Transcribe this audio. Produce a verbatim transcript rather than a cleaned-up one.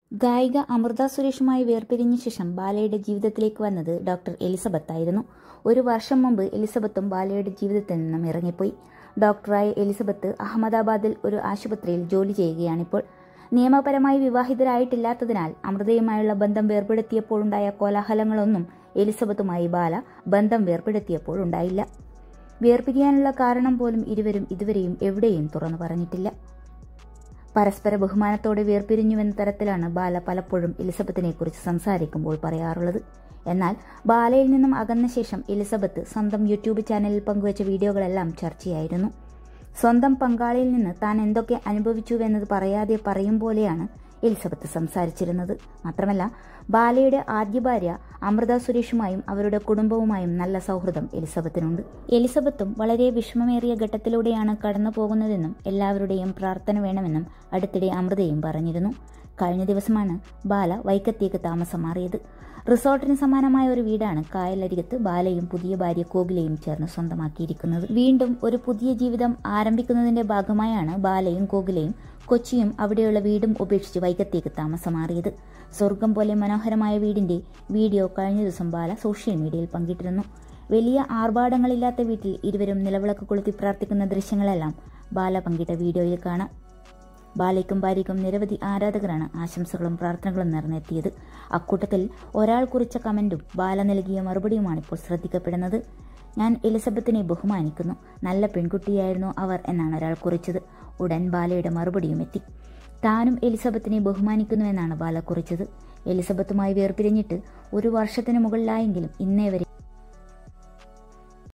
ഗായിക അമൃത സുരേഷുമായി വേർപിരിഞ്ഞ ശേഷം ബാലയുടെ ജീവിതത്തിലേക്ക് വന്നത് ഡോക്ടർ എലിസബത്ത് ആയിരുന്നു. ഒരു വർഷം മുമ്പ് എലിസബത്തും ബാലയുടെ ജീവിതത്തിൽ നിന്നും ഇറങ്ങിപ്പോയി. ഡോക്ടറായ എലിസബത്ത് അഹമ്മദാബാദിൽ ഒരു ആശുപത്രിയിൽ ജോലി ചെയ്യുകയാണിപ്പോൾ. നിയമപരമായി വിവാഹിതരായിട്ടില്ലാത്തതിനാൽ അമൃതയുമായുള്ള ബന്ധം വേർപെടുത്തിയപ്പോഴുണ്ടായ കോലാഹലങ്ങളൊന്നും എലിസബത്തുമായി ബാല ബന്ധം വേർപെടുത്തിയപ്പോൾ ഉണ്ടായില്ല. വേർപിരിയാനുള്ള കാരണം പോലും ഇരുവരും ഇതുവരെയും എവിടെയും തുറന്നു പറഞ്ഞിട്ടില്ല. പരസ്പര ബഹുമാനത്തോടെ വേർപിരിഞ്ഞുവെന്ന തരത്തിലാണ് ബാല പലപ്പോഴും എലിസബത്തിനെ കുറിച്ച് സംസാരിക്കുമ്പോൾ പറയാറുള്ളത്. എന്നാൽ ബാലയിൽ നിന്നും അകന്ന ശേഷം എലിസബത്ത് സ്വന്തം യൂട്യൂബ് ചാനലിൽ പങ്കുവച്ച വീഡിയോകളെല്ലാം ചർച്ചയായിരുന്നു. സ്വന്തം പങ്കാളിയിൽ നിന്ന് താൻ എന്തൊക്കെ അനുഭവിച്ചുവെന്നത് പറയാതെ പറയും പോലെയാണ് എലിസബത്ത് സംസാരിച്ചിരുന്നത്. മാത്രമല്ല, ബാലയുടെ ആദ്യ ഭാര്യ അമൃത സുരേഷുമായും അവരുടെ കുടുംബവുമായും നല്ല സൗഹൃദം എലിസബത്തിനുണ്ട്. എലിസബത്തും വളരെ വിഷമമേറിയ ഘട്ടത്തിലൂടെയാണ് കടന്നു പോകുന്നതെന്നും എല്ലാവരുടെയും പ്രാർത്ഥന വേണമെന്നും അടുത്തിടെ അമൃതയും പറഞ്ഞിരുന്നു. കഴിഞ്ഞ ദിവസമാണ് ബാല വൈക്കത്തേക്ക് താമസം മാറിയത്. റിസോർട്ടിന് സമാനമായ ഒരു വീടാണ് കായലരികത്ത് ബാലയും പുതിയ ഭാര്യ കോകിലയും ചേർന്ന് സ്വന്തമാക്കിയിരിക്കുന്നത്. വീണ്ടും ഒരു പുതിയ ജീവിതം ആരംഭിക്കുന്നതിന്റെ ഭാഗമായാണ് ബാലയും കോകിലയും കൊച്ചിയും അവിടെയുള്ള വീടും ഉപേക്ഷിച്ച് വൈക്കത്തേക്ക് താമസം മാറിയത്. സ്വർഗം പോലെ മനോഹരമായ വീടിന്റെ വീഡിയോ കഴിഞ്ഞ ദിവസം ബാല സോഷ്യൽ മീഡിയയിൽ പങ്കിട്ടിരുന്നു. വലിയ ആർഭാടങ്ങളില്ലാത്ത വീട്ടിൽ ഇരുവരും നിലവിളക്ക് കൊളുത്തി പ്രാർത്ഥിക്കുന്ന ദൃശ്യങ്ങളെല്ലാം ബാല പങ്കിട്ട വീഡിയോയിൽ കാണാം. ബാലയ്ക്കും ഭാര്യയ്ക്കും നിരവധി ആരാധകരാണ് ആശംസകളും പ്രാർത്ഥനകളും നേർന്നെത്തിയത്. അക്കൂട്ടത്തിൽ ഒരാൾ കുറിച്ച കമന്റും ബാല നൽകിയ മറുപടിയുമാണ് ഇപ്പോൾ ശ്രദ്ധിക്കപ്പെടുന്നത്. ഞാൻ എലിസബത്തിനെ ബഹുമാനിക്കുന്നു, നല്ല പെൺകുട്ടിയായിരുന്നു അവർ എന്നാണ് ഒരാൾ കുറിച്ചത്. ഉടൻ ബാലയുടെ മറുപടിയും എത്തി. താനും എലിസബത്തിനെ ബഹുമാനിക്കുന്നുവെന്നാണ് ബാല കുറിച്ചത്. എലിസബത്തുമായി വേർപിരിഞ്ഞിട്ട് ഒരു വർഷത്തിന് മുകളിലായെങ്കിലും ഇന്നേ വരെ